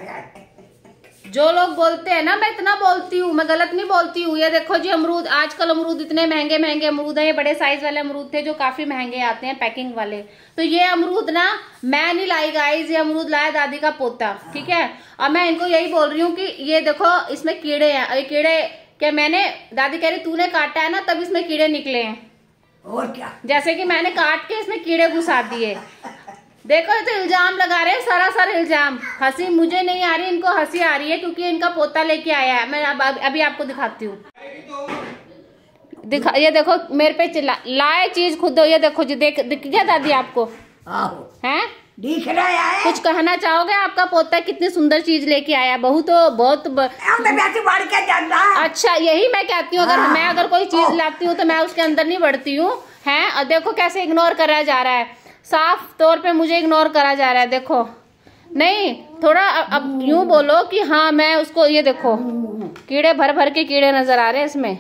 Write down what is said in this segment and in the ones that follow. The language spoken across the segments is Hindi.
जो लोग बोलते हैं ना मैं इतना बोलती हूँ, मैं गलत नहीं बोलती हूँ। ये देखो जी अमरूद, आजकल अमरूद इतने महंगे महंगे अमरूद है। ये बड़े साइज वाले अमरूद थे जो काफी महंगे आते हैं पैकिंग वाले। तो ये अमरूद ना मैं नहीं लाई गाइस, ये अमरूद लाया दादी का पोता, ठीक है। और मैं इनको यही बोल रही हूँ कि ये देखो इसमें कीड़े हैं। ये कीड़े क्या मैंने, दादी कह रही तूने काटा है ना तब इसमें कीड़े निकले हैं, और क्या, जैसे कि मैंने काट के इसमें कीड़े घुसा दिए। देखो ये तो इल्जाम लगा रहे हैं, सरासर इल्जाम। हंसी मुझे नहीं आ रही, इनको हंसी आ रही है क्योंकि इनका पोता लेके आया है। मैं अभी आपको दिखाती हूँ, दिखा। ये देखो मेरे पे चिल्ला लाए चीज खुद। ये देखो जी, दिख गया दादी आपको? हैं दिख रहा है। कुछ कहना चाहोगे? आपका पोता कितनी सुंदर चीज लेके आया। बहू तो बहुत अच्छा, यही मैं कहती हूँ। अगर कोई चीज लाती हूँ तो मैं उसके अंदर नहीं बढ़ती हूँ, हैं। और देखो कैसे इग्नोर करा जा रहा है, साफ तौर पे मुझे इग्नोर करा जा रहा है। देखो नहीं, थोड़ा अब यूं बोलो कि हाँ मैं उसको, ये देखो कीड़े भर भर के कीड़े नजर आ रहे हैं इसमें।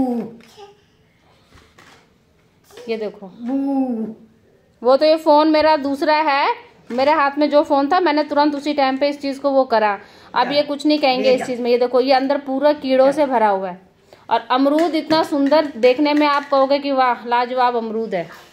ये देखो, वो तो ये फोन मेरा दूसरा है, मेरे हाथ में जो फोन था मैंने तुरंत उसी टाइम पे इस चीज को वो करा। अब ये कुछ नहीं कहेंगे इस चीज में। ये देखो ये अंदर पूरा कीड़ों से भरा हुआ है। और अमरूद इतना सुंदर देखने में, आप कहोगे कि वाह लाजवाब अमरूद है।